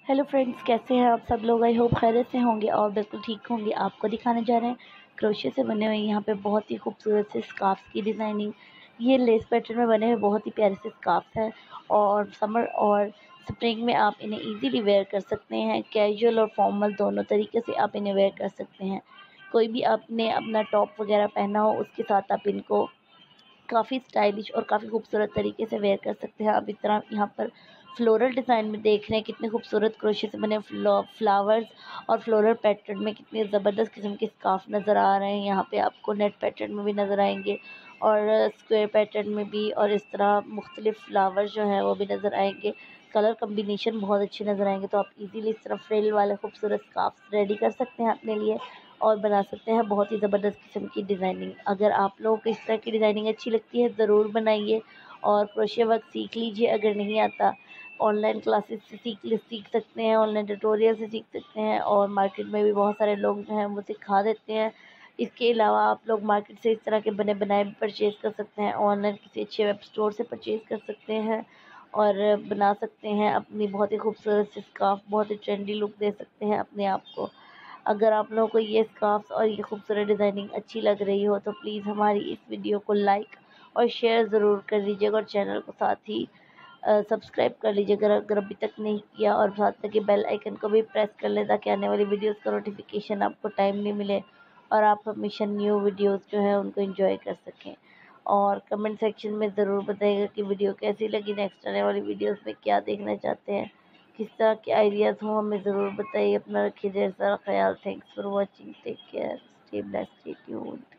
Hello friends, कैसे हैं आप सब लोग। आई होप खैरियत से होंगे और बिल्कुल ठीक होंगे। आपको दिखाने जा रहे हैं क्रोशे से बने हुए यहाँ पे बहुत ही खूबसूरत से स्कार्फ्स की डिज़ाइनिंग। ये लेस पैटर्न में बने हुए बहुत ही प्यारे से स्कार्फ्स हैं और समर और स्प्रिंग में आप इन्हें इजीली वेयर कर सकते हैं। कैजुअल और फॉर्मल दोनों तरीके से आप इन्हें वेयर कर सकते हैं। कोई भी आपने अपना टॉप वगैरह पहना हो उसके साथ आप इनको काफ़ी स्टाइलिश और काफ़ी खूबसूरत तरीके से वेयर कर सकते हैं। आप इस तरह यहाँ पर फ्लोरल डिज़ाइन में देख रहे हैं कितने खूबसूरत क्रोशे से बने फ्लावर्स और फ्लोरल पैटर्न में कितने ज़बरदस्त किस्म के स्कार्फ नज़र आ रहे हैं। यहाँ पे आपको नेट पैटर्न में भी नज़र आएंगे और स्क्वायर पैटर्न में भी, और इस तरह मुख्तलिफ फ्लावर्स जो हैं वो भी नज़र आएंगे। कलर कम्बिनेशन बहुत अच्छे नज़र आएंगे। तो आप इजीली इस तरह फ्रिल वाले खूबसूरत स्कार्फ रेडी कर सकते हैं अपने लिए और बना सकते हैं बहुत ही ज़बरदस्त किस्म की डिज़ाइनिंग। अगर आप लोगों को इस तरह की डिज़ाइनिंग अच्छी लगती है ज़रूर बनाइए और क्रोशे वर्क सीख लीजिए। अगर नहीं आता ऑनलाइन क्लासेस से सीख सकते हैं, ऑनलाइन ट्यूटोरियल से सीख सकते हैं और मार्केट में भी बहुत सारे लोग जो हैं वो सिखा देते हैं। इसके अलावा आप लोग मार्केट से इस तरह के बने बनाए भी परचेज़ कर सकते हैं, ऑनलाइन किसी अच्छे वेब स्टोर से परचेज़ कर सकते हैं और बना सकते हैं अपनी बहुत ही खूबसूरत सी स्कार्फ। बहुत ही ट्रेंडी लुक दे सकते हैं अपने आप को। अगर आप लोगों को ये स्कार्फ्स और ये खूबसूरत डिज़ाइनिंग अच्छी लग रही हो तो प्लीज़ हमारी इस वीडियो को लाइक और शेयर ज़रूर कर लीजिएगा और चैनल को साथ ही सब्सक्राइब कर लीजिएगा अगर अभी तक नहीं किया, और साथ में कि बेल आइकन को भी प्रेस कर लें ताकि आने वाली वीडियोस का नोटिफिकेशन आपको टाइमली मिले और आप हमेशा न्यू वीडियोस जो है उनको एंजॉय कर सकें। और कमेंट सेक्शन में ज़रूर बताइएगा कि वीडियो कैसी लगी, नेक्स्ट आने वाली वीडियोस में क्या देखना चाहते हैं, किस तरह के आइडियाज़ हो हमें ज़रूर बताइए। अपना रखिए ढेर सारा ख्याल। Thanks for watching, take care, stay blessed, stay tuned.